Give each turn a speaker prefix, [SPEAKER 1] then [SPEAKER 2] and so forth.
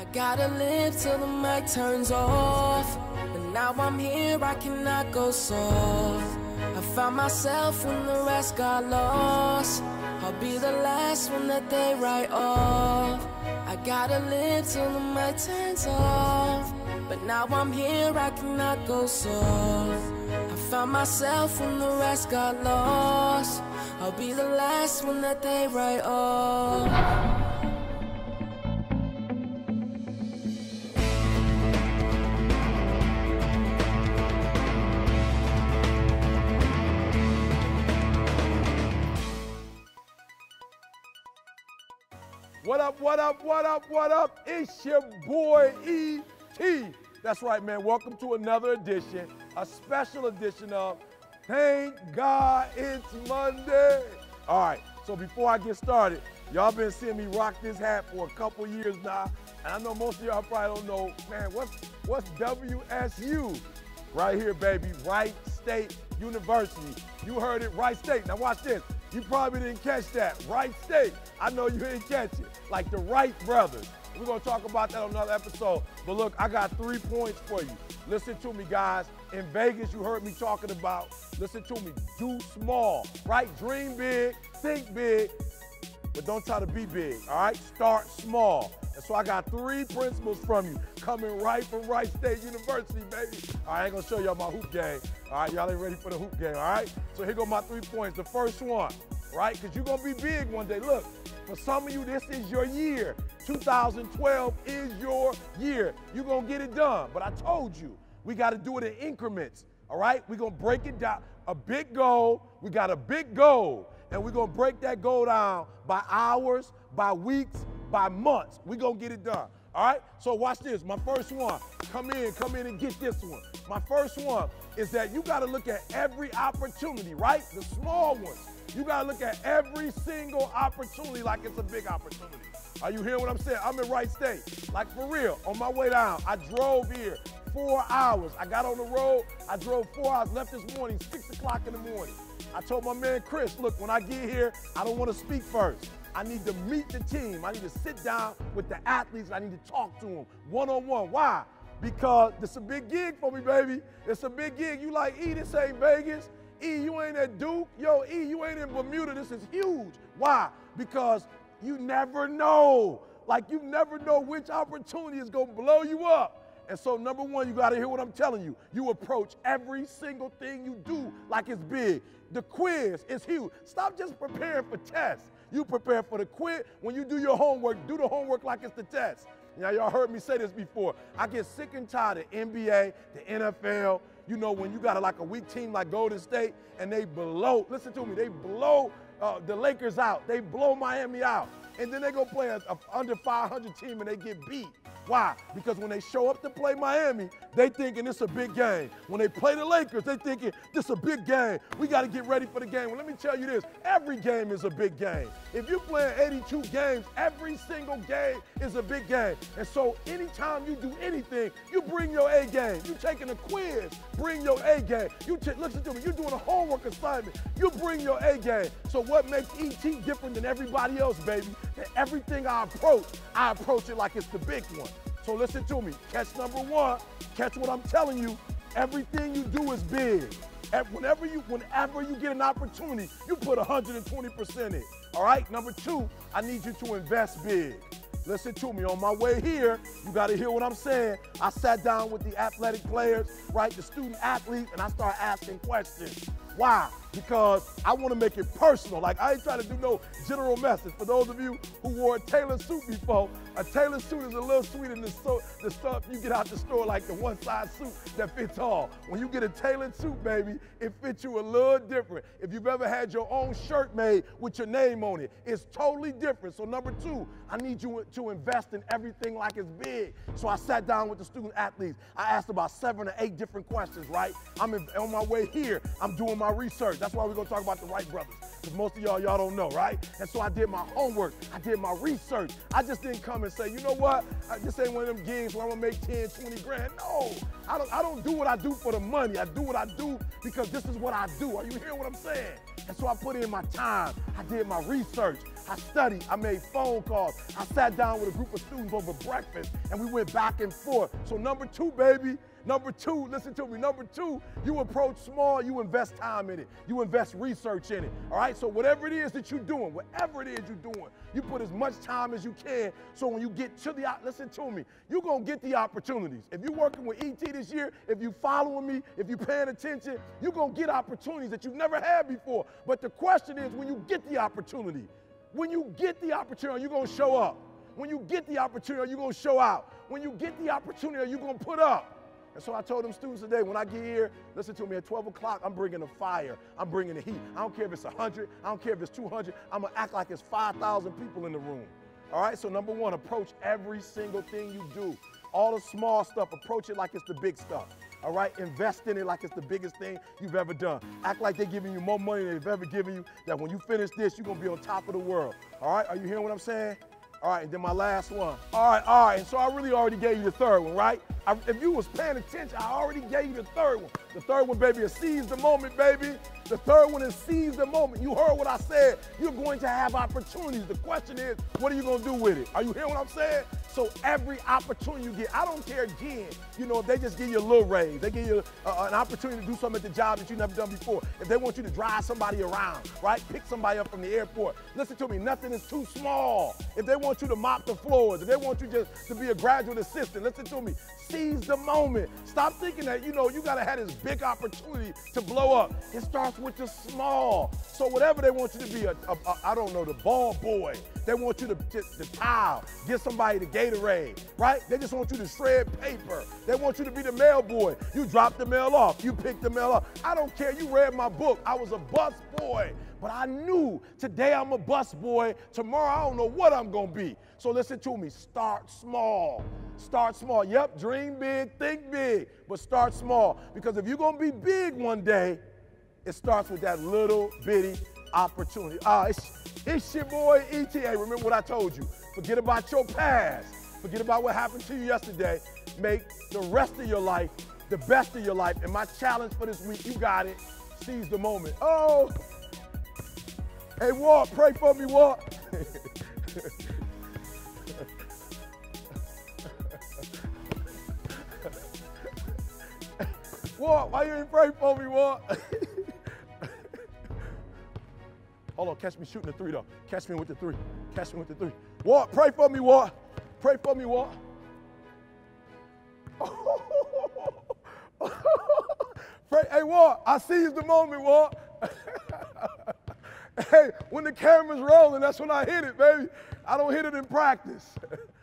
[SPEAKER 1] I gotta live till the mic turns off. But now I'm here, I cannot go soft. I found myself when the rest got lost. I'll be the last one that they write off. I gotta live till the mic turns off. But now I'm here, I cannot go soft. I found myself when the rest got lost. I'll be the last one that they write off.
[SPEAKER 2] What up, what up, what up, what up? It's your boy E.T. That's right, man. Welcome to another edition, a special edition of Thank God It's Monday. All right, so before I get started, y'all been seeing me rock this hat for a couple years now, and I know most of y'all probably don't know, man, what's WSU? Right here, baby, Wright State University. You heard it, Wright State. Now watch this. You probably didn't catch that. Wright State. I know you didn't catch it. Like the Wright brothers. We're going to talk about that on another episode. But look, I got 3 points for you. Listen to me, guys. In Vegas, you heard me talking about, listen to me, do small, right? Dream big, think big, but don't try to be big, all right? Start small. And so I got 3 principles from you coming right from Wright State University, baby. All right, I ain't gonna show y'all my hoop game. All right, y'all ain't ready for the hoop game, all right? So here go my 3 points. The first one, right? Because you're gonna be big one day. Look, for some of you, this is your year. 2012 is your year. You're gonna get it done. But I told you, we gotta do it in increments, all right? We're gonna break it down. A big goal, we got a big goal. And we're gonna break that goal down by hours, by weeks, by months. We're gonna get it done, all right? So watch this, my first one. Come in and get this one. My first one is that you gotta look at every opportunity, right? The small ones. You gotta look at every single opportunity like it's a big opportunity. Are you hearing what I'm saying? I'm in Wright State. Like for real, on my way down, I drove here 4 hours. I got on the road, I drove 4 hours, left this morning, 6 o'clock in the morning. I told my man Chris, look, when I get here, I don't want to speak first. I need to meet the team. I need to sit down with the athletes. I need to talk to them one-on-one. Why? Because this is a big gig for me, baby. It's a big gig. You like, E, this ain't Vegas. E, you ain't at Duke. Yo, E, you ain't in Bermuda. This is huge. Why? Because you never know. Like, you never know which opportunity is going to blow you up. And so, number one, you got to hear what I'm telling you. You approach every single thing you do like it's big. The quiz is huge. Stop just preparing for tests. You prepare for the quiz. When you do your homework, do the homework like it's the test. Now, y'all heard me say this before. I get sick and tired of NBA, the NFL. You know, when you got like a weak team like Golden State and they blow, listen to me, they blow the Lakers out. They blow Miami out. And then they go play an under 500 team and they get beat. Why? Because when they show up to play Miami, they thinking it's a big game. When they play the Lakers, they thinking this is a big game. We got to get ready for the game. Well, let me tell you this. Every game is a big game. If you're playing 82 games, every single game is a big game. And so anytime you do anything, you bring your A game. You taking a quiz, bring your A game. Listen to me, you're doing a homework assignment, you bring your A game. So what makes E.T. different than everybody else, baby? That everything I approach it like it's the big one. So listen to me. Catch number one. Catch what I'm telling you. Everything you do is big. Whenever you get an opportunity, you put 120% in. All right? Number 2, I need you to invest big. Listen to me. On my way here, you got to hear what I'm saying. I sat down with the athletic players, right, the student athletes, and I started asking questions. Why? Because I want to make it personal. Like, I ain't trying to do no general message. For those of you who wore a tailored suit before, a tailored suit is a little sweeter than the stuff you get out the store, like the one-size suit that fits all. When you get a tailored suit, baby, it fits you a little different. If you've ever had your own shirt made with your name on it, it's totally different. So number 2, I need you to invest in everything like it's big. So I sat down with the student athletes. I asked about 7 or 8 different questions, right? On my way here, I'm doing my research. That's why we're going to talk about the Wright brothers, because most of y'all don't know, right? And so I did my homework. I did my research. I just didn't come and say, you know what? This ain't one of them gigs where I'm going to make 10, 20 grand. No, I don't do what I do for the money. I do what I do because this is what I do. Are you hearing what I'm saying? And so I put in my time. I did my research. I studied, I made phone calls, I sat down with a group of students over breakfast, and we went back and forth. So number two, baby, number two, listen to me, number two, you approach small, you invest time in it, you invest research in it, all right? So whatever it is that you're doing, whatever it is you're doing, you put as much time as you can, so when you get to the, listen to me, you're gonna get the opportunities. If you're working with ET this year, if you're following me, if you're paying attention, you're gonna get opportunities that you've never had before. But the question is, when you get the opportunity, are you gonna show up? When you get the opportunity, are you gonna show out? When you get the opportunity, are you gonna put up? And so I told them students today, when I get here, listen to me, at 12 o'clock, I'm bringing the fire. I'm bringing the heat. I don't care if it's 100. I don't care if it's 200. I'm going to act like it's 5,000 people in the room. All right? So number one, approach every single thing you do. All the small stuff, approach it like it's the big stuff. All right? Invest in it like it's the biggest thing you've ever done. Act like they're giving you more money than they've ever given you, that when you finish this, you're going to be on top of the world. All right? Are you hearing what I'm saying? All right, and then my last one. All right, and so I really already gave you the third one, right? If you was paying attention, I already gave you the third one. The third one, baby, is seize the moment, baby. The third one is seize the moment. You heard what I said. You're going to have opportunities. The question is, what are you going to do with it? Are you hearing what I'm saying? So every opportunity you get, I don't care again, you know, if they just give you a little raise, they give you an opportunity to do something at the job that you've never done before, if they want you to drive somebody around, right, pick somebody up from the airport, listen to me, nothing is too small. If they want you to mop the floors, if they want you just to be a graduate assistant, listen to me, seize the moment. Stop thinking that, you know, you got to have this big opportunity to blow up. It starts with the small. So whatever they want you to be, I don't know, the ball boy, they want you to the towel, get somebody the Gatorade, right? They just want you to shred paper. They want you to be the mail boy. You drop the mail off. You pick the mail up. I don't care. You read my book. I was a bus boy. But I knew today I'm a bus boy. Tomorrow I don't know what I'm going to be. So listen to me. Start small. Start small. Yep, dream big, think big. But start small. Because if you're going to be big one day, it starts with that little bitty opportunity. It's your boy ETA. Remember what I told you. Forget about your past. Forget about what happened to you yesterday. Make the rest of your life the best of your life. And my challenge for this week, you got it, seize the moment. Oh, hey, Walt, pray for me, Walt. Walt, why you ain't pray for me, Walt? Hold on, catch me shooting the three, though. Catch me with the three. Catch me with the three. Walt, pray for me, Walt. Pray for me, Walt. Pray, hey, Walt, I seized the moment, Walt. Hey, when the camera's rolling, that's when I hit it, baby. I don't hit it in practice.